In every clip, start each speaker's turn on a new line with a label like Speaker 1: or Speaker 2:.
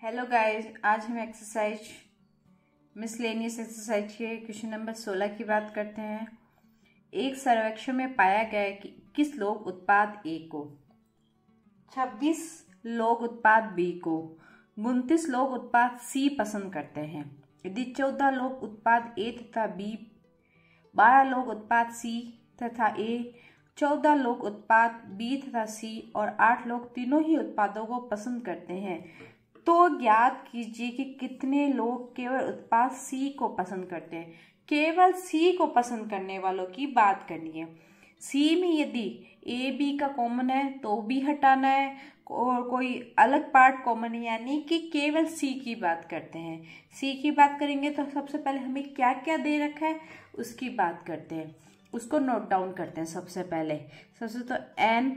Speaker 1: Hello guys, आज हम exercise miscellaneous exercise के क्वेश्चन नंबर 16 की बात करते हैं। एक सर्वेक्षण में पाया गया है कि 21 लोग उत्पाद ए को, 26 लोग उत्पाद बी को, 29 लोग उत्पाद सी पसंद करते हैं। यदि 14 लोग उत्पाद ए तथा बी, 12 लोग उत्पाद सी तथा ए, 14 लोग उत्पाद बी तथा सी और 8 लोग तीनों ही उत्पादों को पसंद करते हैं, तो ज्ञात कीजिए कि कितने लोग केवल उत्पाद सी को पसंद करते हैं। केवल सी को पसंद करने वालों की बात करनी है। सी में यदि ए बी का कॉमन है तो बी हटाना है, और कोई अलग पार्ट कॉमन है, यानी कि केवल सी की बात करते हैं। सी की बात करेंगे तो सबसे पहले हमें क्या क्या दे रखा है उसकी बात करते हैं, उसको नोट डाउन करते हैं। सबसे तो एन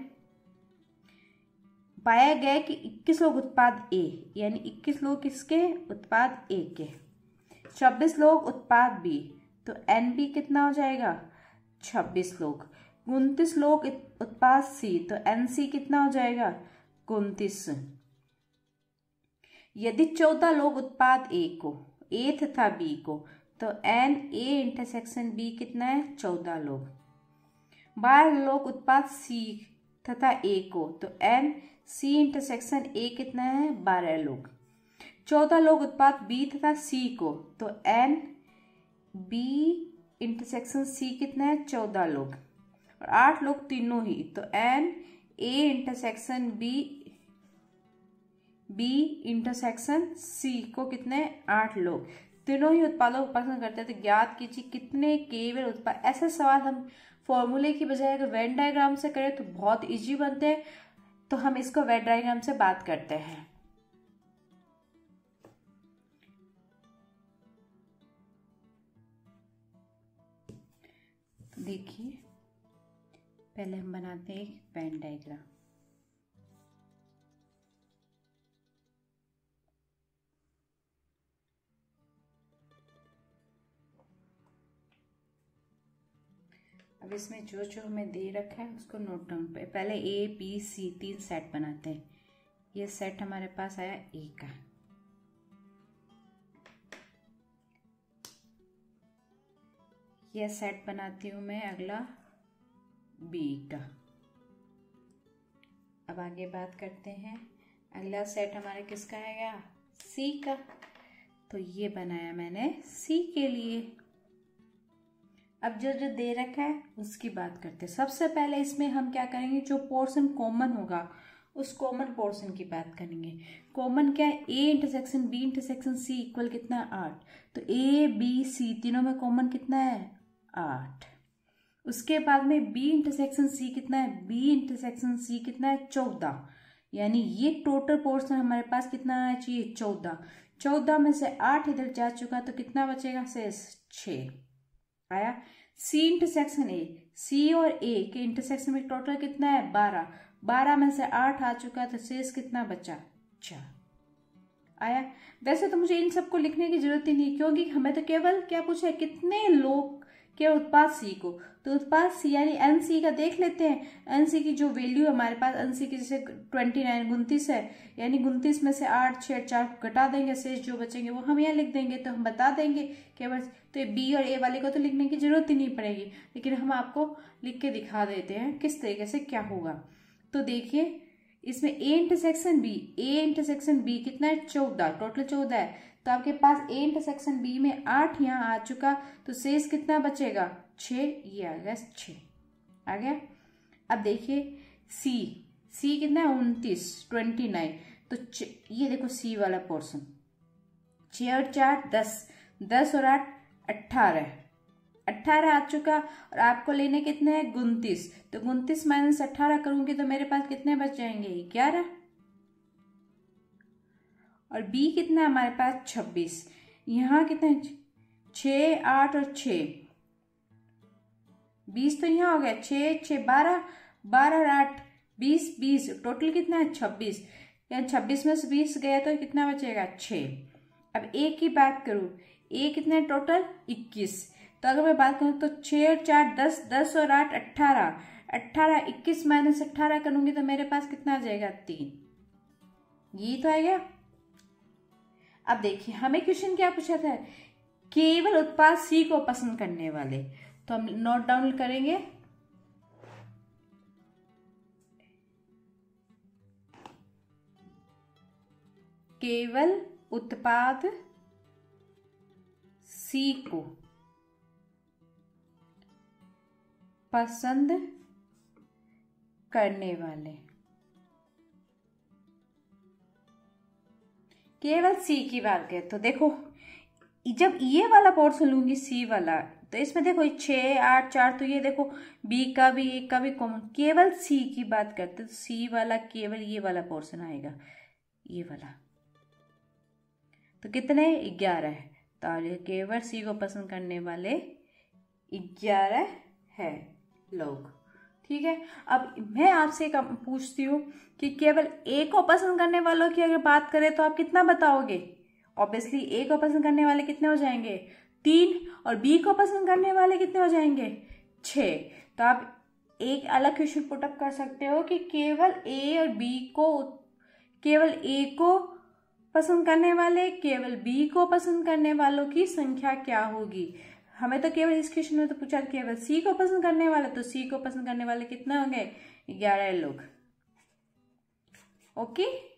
Speaker 1: पाया गया कि 21 लोग उत्पाद ए, यानी 21 लोग किसके, उत्पाद ए के। 26 लोग उत्पाद बी, तो एन बी कितना हो जाएगा, 26 लोग। 29 लोग उत्पाद सी, तो एन सी कितना हो जाएगा, 29। यदि 14 लोग उत्पाद ए को, ए तथा बी को, तो एन ए इंटरसेक्शन बी कितना है, 14 लोग। 12 लोग उत्पाद सी तथा ए को, तो एन सी इंटरसेक्शन ए कितना है, 12 लोग। 14 लोग उत्पाद बी तथा सी को, तो एन बी इंटरसेक्शन सी कितना है, 14 लोग। और 8 लोग तीनों ही, तो n A intersection B intersection C को कितने, 8 लोग। तीनों ही उत्पादों को पसंद करते हैं, तो ज्ञात कीजिए कितने केवल उत्पाद। ऐसे सवाल हम फॉर्मूले की बजाय अगर वेन डायग्राम से करें तो बहुत इजी बनते हैं, तो हम इसको वेन डायग्राम से बात करते हैं। तो देखिए, पहले हम बनाते हैं एक वेन डायग्राम। अब इसमें जो जो हमें दे रखा है उसको नोट डाउन पे, पहले ए बी सी 3 सेट बनाते हैं। ये सेट हमारे पास आया ए का, यह सेट बनाती हूं मैं अगला बी का। अब आगे बात करते हैं, अगला सेट हमारे किसका आएगा, सी का। तो ये बनाया मैंने सी के लिए। अब जो जो दे रखा है उसकी बात करते हैं। सबसे पहले इसमें हम क्या करेंगे, जो पोर्शन कॉमन होगा उस कॉमन पोर्शन की बात करेंगे। कॉमन क्या है, A intersection B intersection C equal कितना है, 8। तो ए बी सी तीनों में कॉमन कितना है, 8। उसके बाद में बी इंटरसेक्शन सी कितना है, बी इंटरसेक्शन सी कितना है, 14। यानी ये टोटल पोर्शन हमारे पास कितना आना चाहिए, 14। 14 में से 8 इधर जा चुका, तो कितना बचेगा शेष, 6 आया। सी इंटरसेक्शन ए, सी और ए के इंटरसेक्शन में टोटल कितना है, 12। 12 में से 8 आ चुका, तो शेष कितना बचा, 4 आया। वैसे तो मुझे इन सबको लिखने की जरूरत ही नहीं, क्योंकि हमें तो केवल क्या पूछा है, कितने लोग केवल उत्पाद सी को। तो उत्पाद सी यानी एन सी का देख लेते हैं। एन सी की जो वैल्यू है हमारे पास, एन सी की जैसे 29 29 है, यानी 29 में से 8 6 4 घटा देंगे, शेष जो बचेंगे वो हम यहाँ लिख देंगे। तो हम बता देंगे केवल, तो ये बी और ए वाले को तो लिखने की जरूरत ही नहीं पड़ेगी, लेकिन हम आपको लिख के दिखा देते हैं किस तरीके से क्या होगा। तो देखिए, इसमें ए इंटरसेक्शन बी कितना है, 14, टोटल 14 है। तो आपके पास ए इंटरसेक्शन बी में 8 यहाँ आ चुका, तो शेष कितना बचेगा, 6। ये आ गया 6 आ गया। अब देखिए सी कितना है, 29। तो ये देखो सी वाला पोर्शन, 6 और 4 10, 10 और 8 18 आ चुका। और आपको लेने कितने हैं, 29। तो 29 माइनस 18 करूंगी तो मेरे पास कितने बच जाएंगे, 11। और बी कितना है हमारे पास, 26। यहाँ कितने, 6 8 और 6 20, तो यहाँ हो गया 6 6 12, 12 और 8 20, टोटल कितना है, 26। यानी 26 में से 20 गया तो कितना बचेगा, 6। अब ए की बात करूं, ए कितना है टोटल, 21। तो अगर मैं बात करूं तो 6 और 4 10, 10 और 8 18, 21 माइनस 18 करूंगी तो मेरे पास कितना आ जाएगा, 3। ये तो आ गया। अब देखिए हमें क्वेश्चन क्या पूछा था, केवल उत्पाद सी को पसंद करने वाले, तो हम नोट डाउन करेंगे। केवल उत्पाद सी को पसंद करने वाले, केवल सी की बात करें तो देखो जब ये वाला पोर्शन लूंगी सी वाला, तो इसमें देखो 6 8 4, तो ये देखो बी का भी ए का भी कॉमन, केवल सी की बात करते तो सी वाला केवल ये वाला पोर्शन आएगा, ये वाला। तो कितने 11 है, तो केवल सी को पसंद करने वाले 11 है लोग। ठीक है, अब मैं आपसे पूछती हूँ कि केवल ए को पसंद करने वालों की अगर बात करें तो आप कितना बताओगे? ऑब्वियसली ए को पसंद करने वाले कितने हो जाएंगे 3, और बी को पसंद करने वाले कितने हो जाएंगे 6। तो आप एक अलग क्वेश्चन पुटअप कर सकते हो कि केवल ए और बी को, केवल ए को पसंद करने वाले, केवल बी को पसंद करने वालों की संख्या क्या होगी। हमें तो केवल इस क्वेश्चन में तो पूछा केवल सी को पसंद करने वाले, तो सी को पसंद करने वाले कितने होंगे 11 लोग। ओके।